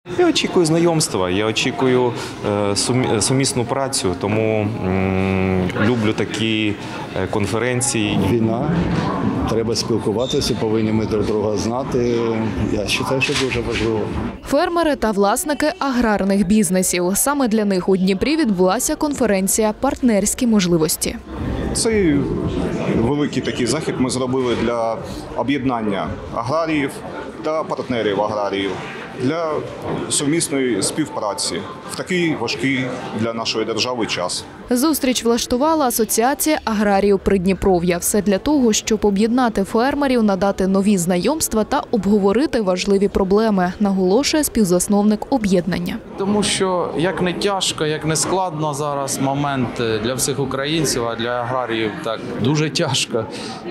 Я очікую знайомства, я очікую сумісну працю, тому люблю такі конференції. Війна, треба спілкуватися, повинні ми друг друга знати. Я вважаю, що дуже важливо. Фермери та власники аграрних бізнесів. Саме для них у Дніпрі відбулася конференція «Партнерські можливості». Цей великий такий захід ми зробили для об'єднання аграріїв та партнерів аграріїв для сумісної співпраці в такий важкий для нашої держави час. Зустріч влаштувала Асоціація аграріїв Придніпров'я. Все для того, щоб об'єднати фермерів, надати нові знайомства та обговорити важливі проблеми, наголошує співзасновник об'єднання. Тому що як не тяжко, як не складно зараз момент для всіх українців, а для аграріїв так дуже тяжко,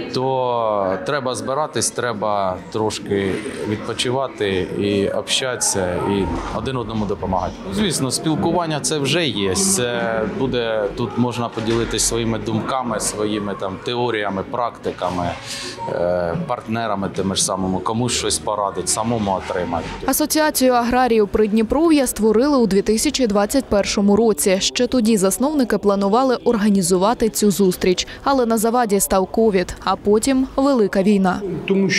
то треба збиратись, треба трошки відпочивати і общатися, і один одному допомагати. Звісно, спілкування це вже є. Це буде, тут можна поділитися своїми думками, своїми там теоріями, практиками, партнерами тими ж самими, комусь щось порадити, самому отримати. Асоціацію аграріїв Придніпров'я створили у 2021 році. Ще тоді засновники планували організувати цю зустріч. Але на заваді став ковід, а потім велика війна. Тому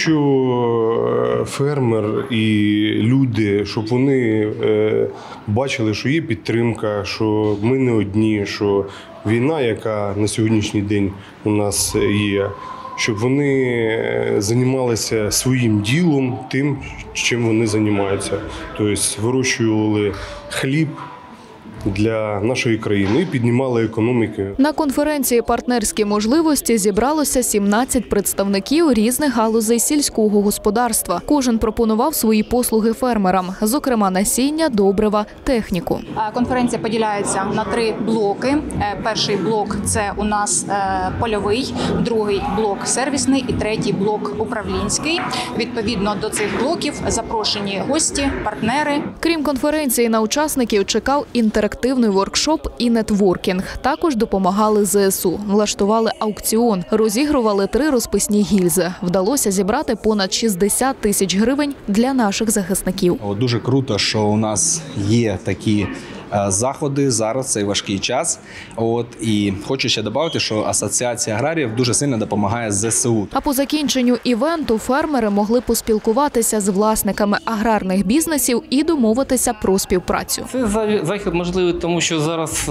що фермер і люди, щоб вони бачили, що є підтримка, що ми не одні, що війна, яка на сьогоднішній день у нас є, щоб вони займалися своїм ділом, тим, чим вони займаються. Тобто вирощували хліб для нашої країни і піднімали економіку. На конференції «Партнерські можливості» зібралося 17 представників різних галузей сільського господарства. Кожен пропонував свої послуги фермерам, зокрема насіння, добрива, техніку. Конференція поділяється на 3 блоки. Перший блок – це у нас польовий, другий блок – сервісний і третій блок – управлінський. Відповідно до цих блоків запрошені гості, партнери. Крім конференції, на учасників чекав інтерактивний воркшоп і нетворкінг. Також допомагали ЗСУ. Влаштували аукціон. Розігрували 3 розписні гільзи. Вдалося зібрати понад 60 тисяч гривень для наших захисників. Дуже круто, що у нас є такі заходи зараз, цей важкий час. І хочу ще додати, що Асоціація аграріїв дуже сильно допомагає ЗСУ. А по закінченню івенту фермери могли поспілкуватися з власниками аграрних бізнесів і домовитися про співпрацю. Цей захід можливий, тому що зараз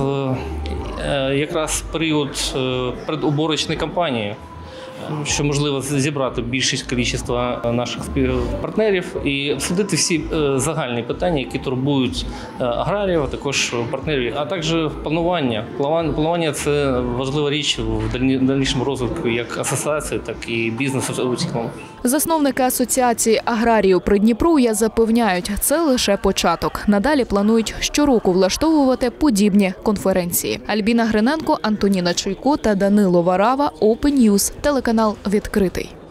якраз період передуборочної кампанії, що можливо зібрати більшість кількість наших партнерів і обсудити всі загальні питання, які турбують аграріїв, а також партнерів, а також планування. Планування – це важлива річ в дальнішому розвитку як асоціації, так і бізнесу у цілому. Засновники Асоціації аграріїв Придніпров'я запевняють, це лише початок. Надалі планують щороку влаштовувати подібні конференції. Альбіна Гриненко, Антоніна Чуйко та Данило Варава, Open News, телеканал «Відкритий».